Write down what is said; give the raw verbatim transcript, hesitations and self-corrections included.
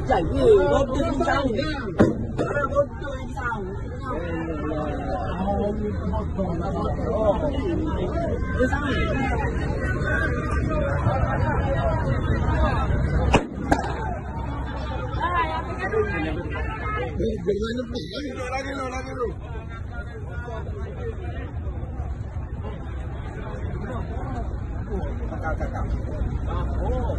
Jadi, waktu pisang ni. Ada waktu pisang. Oh, pisang ni. Jangan lupa. Lagi lu, lagi lu. Kakak, kakak. Oh.